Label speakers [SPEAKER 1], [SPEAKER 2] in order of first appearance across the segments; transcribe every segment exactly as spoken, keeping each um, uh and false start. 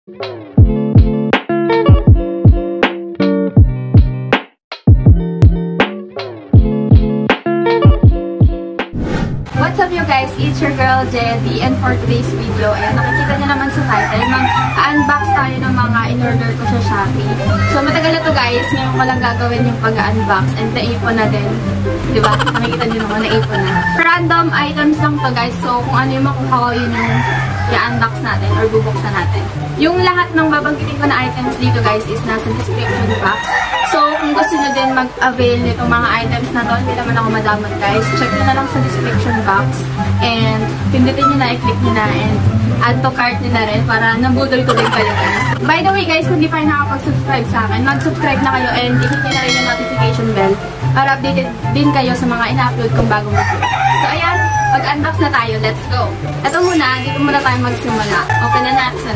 [SPEAKER 1] What's up you guys? It's your girl Jetty, and for today's video, ayan, nakikita niyo naman sa title, mag-unbox tayo ng mga in-order ko sa Shopee. So matagal na to guys, ngayon ko lang gagawin yung pag-unbox and naipon na din. Diba? Nakikita niyo naman, naipon na. Random items lang to guys, so kung ano yung makuha ko, yun yung i-unbox natin or bubuksan natin. Yung lahat ng babanggitin ko na items dito guys is nasa description box. So, kung gusto nyo din mag-avail nitong mga items na to, hindi naman ako madamot guys, check nyo na lang sa description box. And, pindutin nyo na, i-click nyo na, and add to cart nyo na rin para nabudol ko din kayo guys. By the way guys, kung di pa yung nakapag-subscribe sa akin, mag-subscribe na kayo and i-hit nyo na rin yung notification bell para updated din kayo sa mga ina-upload kong bagong video. So, ayan, mag-unbox na tayo. Let's go! Ito muna, dito muna tayo magsimula. Open na natin.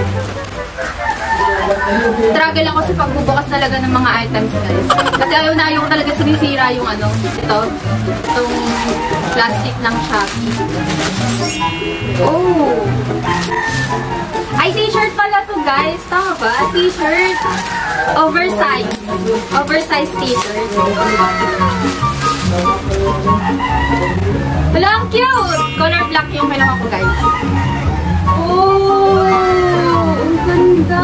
[SPEAKER 1] Struggle ako sa pagbubukas talaga ng mga items guys. Kasi ayaw na ayaw ko talaga sinisira yung ano, ito, itong plastic ng Shopee. Oh! Ay, t-shirt pala to guys. Tama ba? T-shirt. Oversize. Oversize t-shirt. Wala, ang cute! Color black yung kinuha ko guys. Oh! Ang ganda!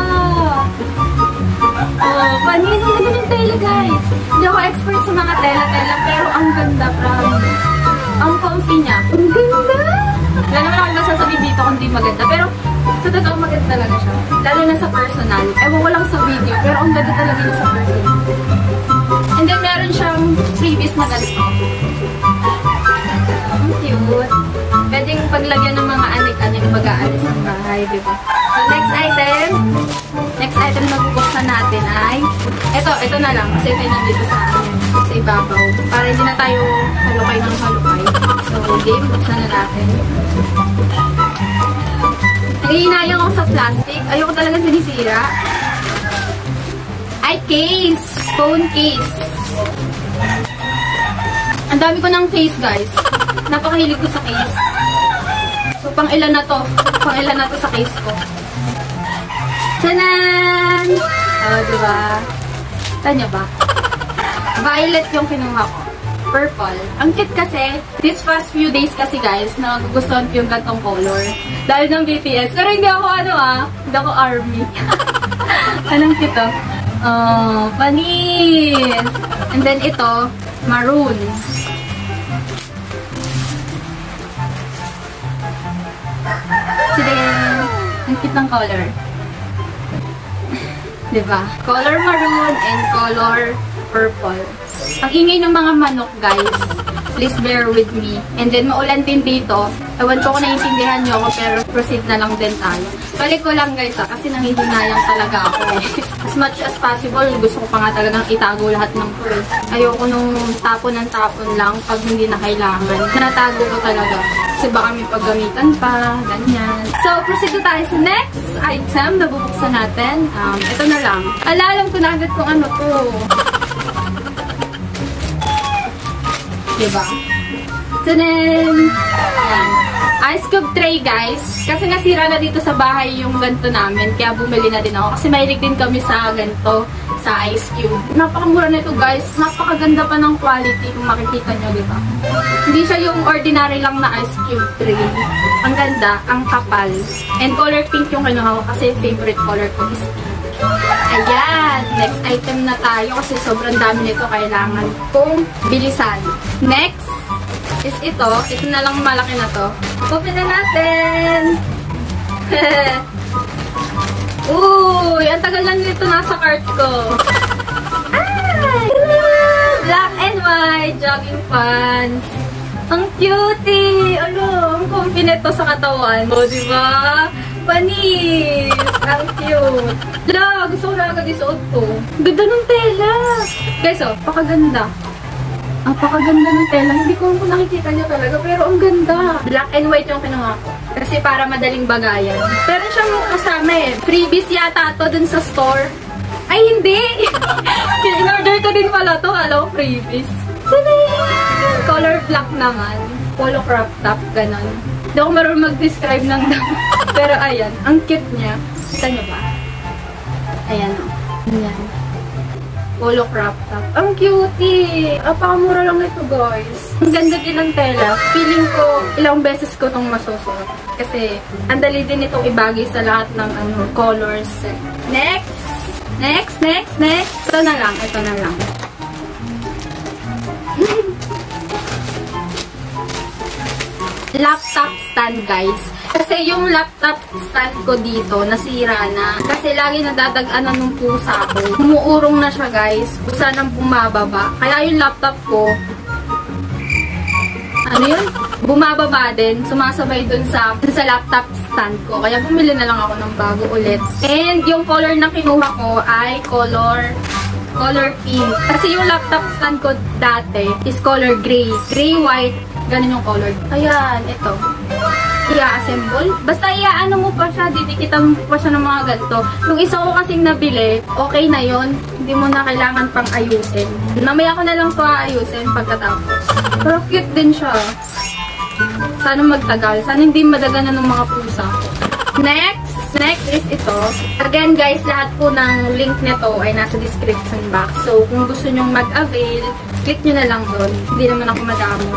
[SPEAKER 1] Oh, panis. Ang ganda ng tela guys. Hindi ako expert sa mga tela-tela pero ang ganda, promise. Ang comfy niya. Ang ganda! Wala naman ako masasabi dito kung di maganda. Pero sa totoo maganda talaga siya. Lalo na sa personal. Ewan ko lang sa video pero ang ganda talaga niya sa personal. And then meron siyang freebies na ganito. Ang cute. Pwedeng paglagyan ng mga anik-anik pag-aalis ng bahay, diba? So, next item. Next item na bubuksan natin ay ito, ito na lang. Kasi ito yung nandito sa akin. Sa ibabaw. Para hindi na tayo halukay ng halukay. So, game, buksan na natin. Nangihinayang ako sa plastic. Ayoko talaga sinisira. Ay, case! Phone case. Ang dami ko ng case, guys. Napakahilig ko sa case. So, pang ilan na to? Pang ilan na to sa case ko. Tanan! Oh, diba? Tanya ba? Violet yung kinuha ko. Purple. Ang cute kasi, this past few days kasi guys, nagugustuhan ko yung gantong color. Dahil ng B T S. Pero hindi ako ano ah, hindi ako ARMY. Anong cute to? Oh, panis! And then ito, maroon. Sige, ang cute ng color. Diba? Color maroon and color purple. Ang ingay ng mga manok, guys. Please bear with me. And then, maulan din dito. Ewan ko kung naiintindihan nyo ako, pero proceed na lang din tayo. Balik ko lang, guys, ha, kasi nangihinayang talaga ako eh. As much as possible, gusto ko pa nga talagang itago lahat ng purse. Ayoko nung tapon ng tapon lang pag hindi na kailangan. Natago ko talaga. Kasi baka may paggamitan pa, ganyan. So, proceed tayo sa next item na bubuksan natin. Um, ito na lang. Alalam ko na agad kung ano to. Diba? Tanan! Ayan. Ice cube tray, guys. Kasi nasira na dito sa bahay yung ganito namin. Kaya bumili na din ako. Kasi mahilig din kami sa ganito, sa ice cube. Napakamura nito, guys. Napakaganda pa ng quality kung makikita nyo, diba? Hindi siya yung ordinary lang na ice cube tray. Ang ganda, ang kapal. And color pink yung kinuha ko kasi favorite color ko is pink. Ayan! Next item na tayo kasi sobrang dami nito kailangan kong bilisan. Next is ito. Ito na lang malaki na to. Open na natin! Uy! Ang tagal lang nito nasa cart ko. Ay! Black and white jogging pants. Ang cutie! Ano? Ang comfy nito sa katawan. O, diba? Panis! Ang cute! La! Gusto ko na agad isuot to. Ganda ng tela! Guys, oh, pakaganda. Napakaganda ng tela. Hindi ko kung nakikita nyo talaga, pero ang ganda. Black and white yung kinuha ko. Kasi para madaling bagayan. Pero siyang kasama eh. Freebies yata to dun sa store. Ay, hindi! In-order ko din pala to. Hello, freebies. Sana yan! Color black naman. Polo crop top, ganon. Hindi ako marunong mag-describe ng damo. Pero ayan, ang cute niya. Kita nyo ba? Ayan o. Ayan. Polo crop top. Ang cutie! Apakamura lang ito, guys. Ang ganda din ng tela. Feeling ko, ilang beses ko itong masusuot. Kasi, ang dali din itong ibagay sa lahat ng ano, colors. Next! Next, next, next! Ito na lang, ito na lang. Laptop stand, guys. Kasi yung laptop stand ko dito, nasira na. Kasi lagi nadadag-anan ng pusa ko. Umuurong na siya, guys. Pusa nang bumababa. Kaya yung laptop ko, ano yun? Bumababa din. Sumasabay dun sa, dun sa laptop stand ko. Kaya bumili na lang ako ng bago ulit. And yung color na kinuha ko ay color color pink. Kasi yung laptop stand ko dati is color gray. Gray-white. Ganun yung color. Ayan, ito. I-assemble. Basta i-ano mo pa siya, didikitan mo pa siya ng mga ganito. Yung isa ko kasing nabili, okay na yon. Hindi mo na kailangan pang ayusin. Mamaya ko na lang ito aayusin pagkatapos. Pero cute din siya. Sana magtagal. Sana hindi madaganan ng mga pusa. Next! Next is ito. Again guys, lahat po ng link nito ay nasa description box. So, kung gusto nyong mag-avail, click nyo na lang doon. Hindi naman ako madamo.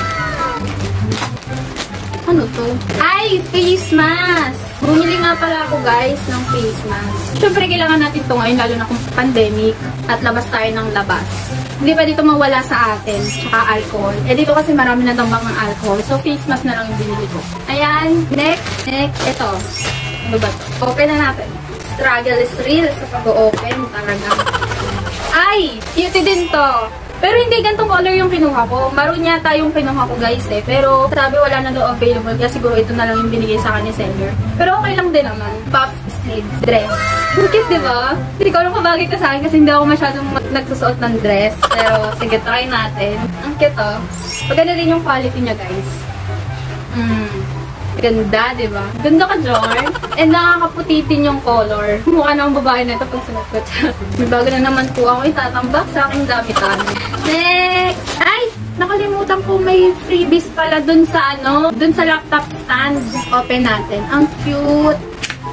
[SPEAKER 1] Ano to? Ay! Face mask! Bumili nga pala ako guys ng face mask. Siyempre kailangan natin ito ngayon lalo na kung pandemic at labas tayo ng labas. Hindi pa dito mawala sa atin. Tsaka alcohol. Eh dito kasi marami na tambang ng alcohol. So face mask na lang yung binili ko. Ayan. Next. Next. Ito. Ano ba ito? Open na natin. Struggle is real sa pag-open. Talaga. Ay! Cute din to. Pero hindi ganitong color yung kinuha ko. Maroon yata yung kinuha ko guys eh. Pero sabi wala na daw available. Kaya siguro ito na lang yung binigay sa akin ni seller. Pero okay lang din naman. Puff sleeve dress. Cute diba? Hindi ko alam kung bagay ka sa akin kasi hindi ako masyadong nagsusuot ng dress. Pero sige, try natin. Ang cute oh. Maganda din yung quality niya guys. Hmm. Ganda, diba? Ganda ka, Jorn. And nakakaputi din yung color. Mukha na ang babae na ito pag sunod ko siya. May bago na naman po ako itatambak sa aking damitan. Next! Ay! Nakalimutan ko may freebies pala dun sa ano, dun sa laptop stand. Open natin. Ang cute!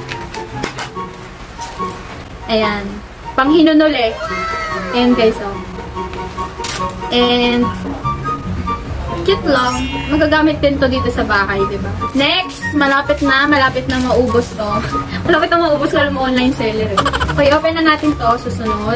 [SPEAKER 1] Ayan. Panghinunuli. Ayan guys, oh. And cute lang. Magagamit din to dito sa bahay, diba? Next, malapit na, malapit na maubos to. Malapit na maubos ko alam mo online seller. Okay, open na natin to, susunod.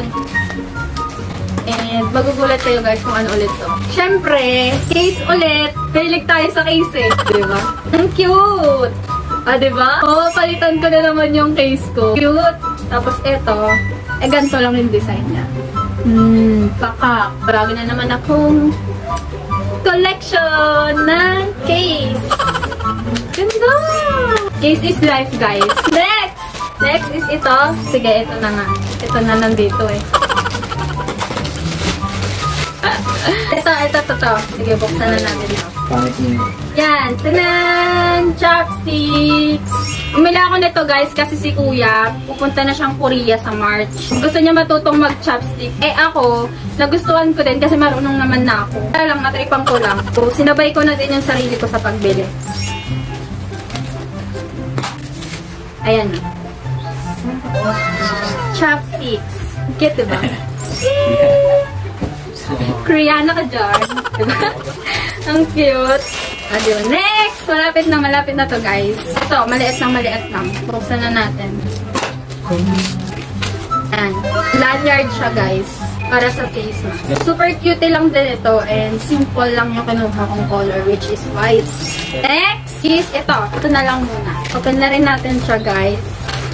[SPEAKER 1] And magugulat kayo guys kung ano ulit to. Siyempre, case ulit. Pilig tayo sa case eh, diba? Ang cute! Ah, diba? Oh, palitan ko na naman yung case ko. Cute! Tapos eto, eh ganito lang yung design niya. Hmm, pakak. Marami na naman akong collection ng case. Ganda! Case is life, guys. Next! Next is ito. Sige, ito na nga. Ito na nandito eh. ito, ito, ito, ito. Sige, buksan na natin ito. Yan. Tanan! Chopsticks! Umila ako nito guys kasi si kuya pupunta na siyang Korea sa March. Gusto niya matutong mag-chopstick. Eh ako, nagustuhan ko din kasi marunong naman na ako. Kaya lang, natripan ko lang. So, sinabay ko na din yung sarili ko sa pagbili. Ayan. Chopsticks. Cute, diba? Koreana ka dyan. Diba? Ang cute. Ah, diba? Next! Malapit na, malapit na to guys. Ito, maliit na, maliit lang. Buksan na natin. Ayan. Lanyard siya guys. Para sa face mask. Super cute lang din ito. And simple lang yung kinuha kong color, which is white. Next is ito. Ito na lang muna. Open na rin natin siya guys.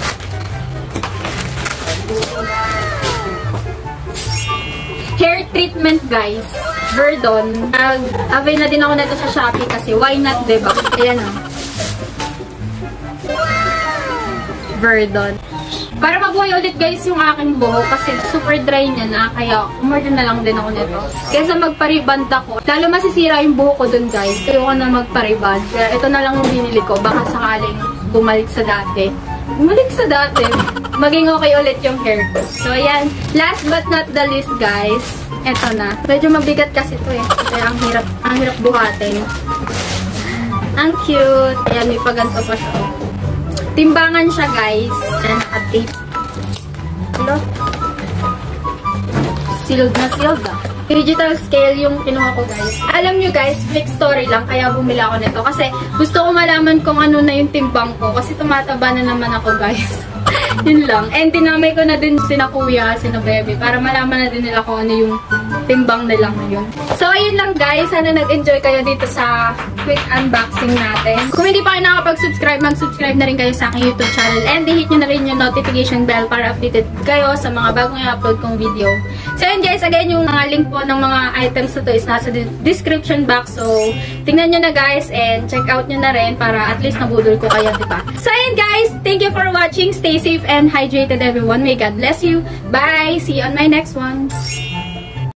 [SPEAKER 1] Hair treatment guys. Verdon. Nag-avail na din ako nito sa Shopee kasi why not, diba? Ayan o. Verdon. Para mabuhay ulit guys yung aking buhok kasi super dry niya na kaya umorder na lang din ako nito. Kesa magpariband ako. Lalo masisira yung buhok ko dun guys. Ayoko na magpariband. Kaya ito na lang yung binili ko. Baka sakaling bumalik sa dati. Bumalik sa dati. Maging okay ulit yung hair ko. So ayan. Last but not the least guys. Ito na. Medyo mabigat kasi ito eh. Kaya ang hirap, ang hirap buhatin. Ang cute. Ayan, may paganto pa siya. timbangan siya guys. And naka-tape. Hello? Sealed na sealed ah. Digital scale yung kinuha ko guys. Alam nyo guys, quick story lang kaya bumili ako nito. Kasi gusto ko malaman kung ano na yung timbang ko. Kasi tumataba na naman ako guys. Yun lang. And dinamay ko na din sina kuya, sina bebe. Para malaman na din nila kung ano yung timbang nila ngayon. So ayun lang guys. Sana nag-enjoy kayo dito sa quick unboxing natin. Kung hindi pa kayo nakapag-subscribe, mag-subscribe na rin kayo sa aking YouTube channel. And i-hit nyo na rin yung notification bell para updated kayo sa mga bagong i-upload kong video. So yun guys, again yung mga link po ng mga items na to is nasa description box. So tingnan nyo na guys and check out nyo na rin para at least nabudol ko kayo, diba? So yun guys, thank you for watching. Stay safe and hydrated everyone. May God bless you. Bye! See you on my next one.